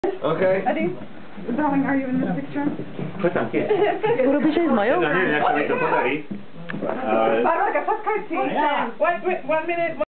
Okay. Eddie, darling, are you in this picture? Robicie z moją? No nie wiem, jak to mi to podali. Barbara, fuck, 1 minute.